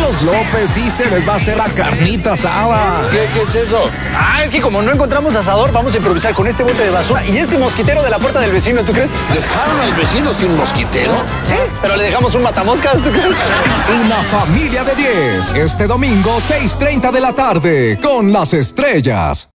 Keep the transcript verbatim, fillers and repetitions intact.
los López sí se les va a hacer la carnita asada. ¿Qué, qué es eso? Ah, es que como no encontramos asador, vamos a improvisar con este bote de basura y este mosquitero de la puerta del vecino, ¿tú crees? ¿Dejaron al vecino sin mosquitero? Sí, pero le dejamos un matamoscas, ¿tú crees? Una familia de diez, este domingo seis treinta de la tarde, con Las Estrellas.